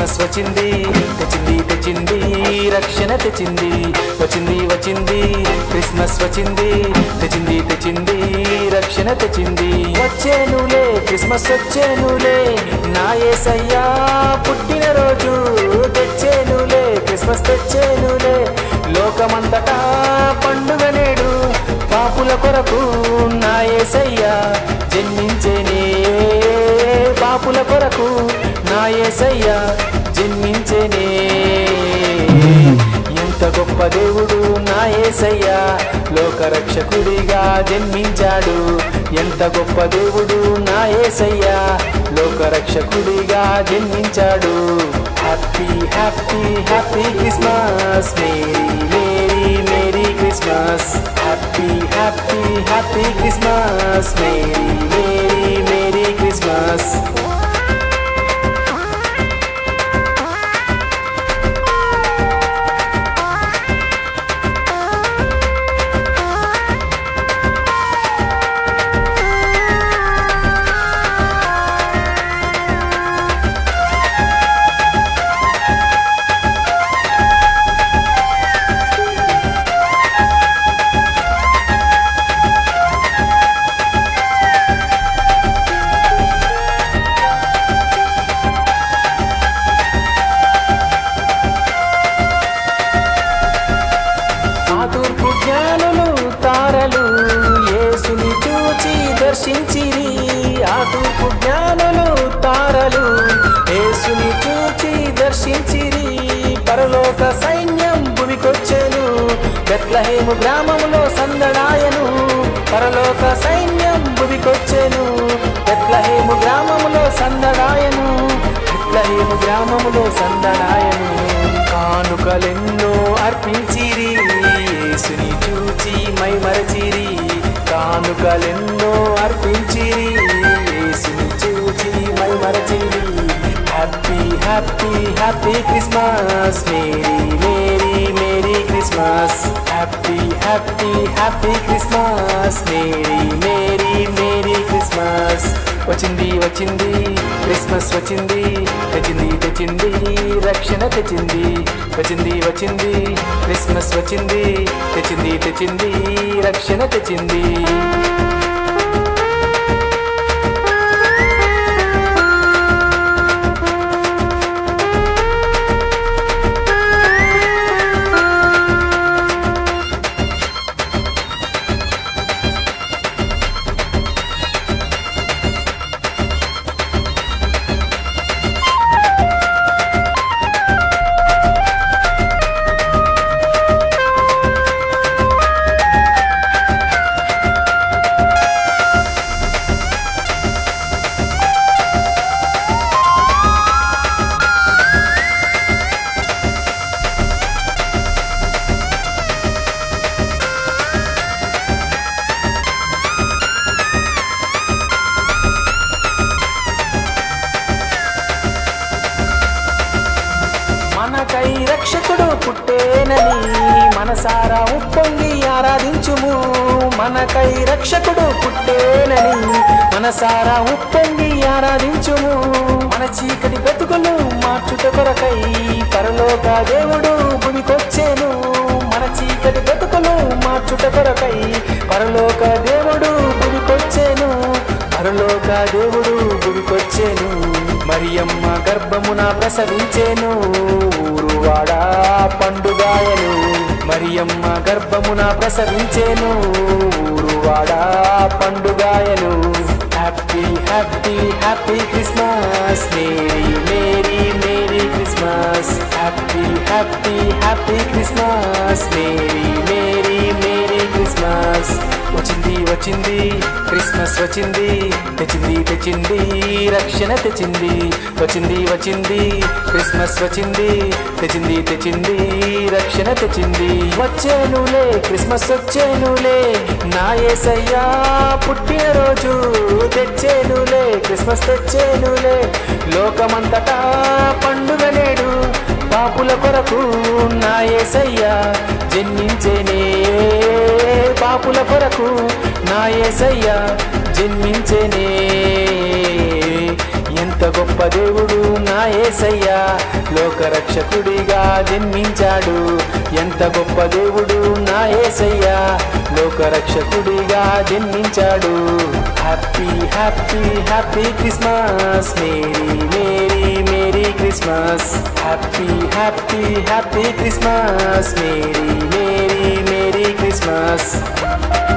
Christmas వచ్చింది తెచ్చింది తెచ్చింది రక్షణ తెచ్చింది వచ్చింది వచ్చింది క్రిస్మస్ వచ్చింది తెచ్చింది తెచ్చింది రక్షణ తెచ్చింది వచ్చేనులే క్రిస్మస్ వచ్చేనులే నా యేసయ్యా పుట్టిన రోజు తెచ్చేనులే క్రిస్మస్ తెచ్చేనులే లోకమంతటా పండుగ నేడు పాపుల కొరకు నా యేసయ్యా జన్మించేనే పాపుల కొరకు నా యేసయ్యా జన్మించేనే ఎంత గొప్ప దేవుడు నా యేసయ్యా లోకరక్షకుడిగా జన్మించాడు ఎంత గొప్ప దేవుడు నా యేసయ్యా లోకరక్షకుడిగా జన్మించాడు happy happy happy Christmas merry merry merry Christmas happy happy happy Christmas merry merry merry Christmas దర్శించిరి ఆ తూర్పు జ్ఞానులు తారలు యేసుని చూచి దర్శించిరి పరలోక సైన్యం భూమికొచ్చెను బెత్లెహేము గ్రామములో సందడాయను పరలోక సైన్యం భూమికొచ్చెను బెత్లెహేము గ్రామములో సందడాయను బెత్లెహేము గ్రామములో సందడాయను కానుకలెన్నో అర్పించిరి యేసుని చూచి మైమరచిరి కానుకలెన్నో అర్పించిరి యేసుని చూచి మైమరచిరి happy happy happy Christmas merry merry merry Christmas happy happy happy Christmas merry merry merry Christmas వచ్చింది వచ్చింది క్రిస్మస్ వచ్చింది తెచ్చింది తెచ్చింది రక్షణ తెచ్చింది వచ్చింది వచ్చింది క్రిస్మస్ వచ్చింది తెచ్చింది తెచ్చింది రక్షణ తెచ్చింది మనకై రక్షకుడు పుట్టేనని మనసారా ఉప్పొంగి ఆరాధించుము మనకై రక్షకుడు పుట్టేనని మనసారా ఉప్పొంగి ఆరాధించుము మన చీకటి బ్రతుకులు మార్చుట కొరకై పరలోక దేవుడు భూమికొచ్చెను మన చీకటి బ్రతుకులు మార్చుట కొరకై పరలోక దేవుడు భూమికొచ్చెను పరలోక దేవుడు భూమికొచ్చెను మరియమ్మ గర్భమున ప్రసవించెను ఊరువాడా పండుగాయను మరియమ్మ గర్భమున ప్రసవించెను ఊరువాడా పండుగాయను happy happy happy Christmas merry merry merry Christmas happy happy happy Christmas merry merry merry Christmas వచ్చింది వచ్చింది క్రిస్మస్ వచ్చింది తెచ్చింది తెచ్చింది రక్షణ తెచ్చింది వచ్చింది వచ్చింది క్రిస్మస్ వచ్చింది తెచ్చింది తెచ్చింది రక్షణ తెచ్చింది వచ్చేనులే క్రిస్మస్ వచ్చేనులే నా యేసయ్యా పుట్టిన రోజు తెచ్చేనులే క్రిస్మస్ తెచ్చేనులే లోకమంతటా పండుగ నేడు పాపుల కొరకు నా యేసయ్యా జన్మించేనే పాపుల కొరకు నా యేసయ్యా జన్మించేనే ఎంత ఎంత గొప్ప దేవుడు నా యేసయ్యా, లోకరక్షకుడిగా జన్మించాడు. ఎంత గొప్ప దేవుడు నా యేసయ్యా, లోకరక్షకుడిగా జన్మించాడు. Happy happy happy Christmas, merry merry merry Christmas. Happy happy happy Christmas, merry merry merry Christmas.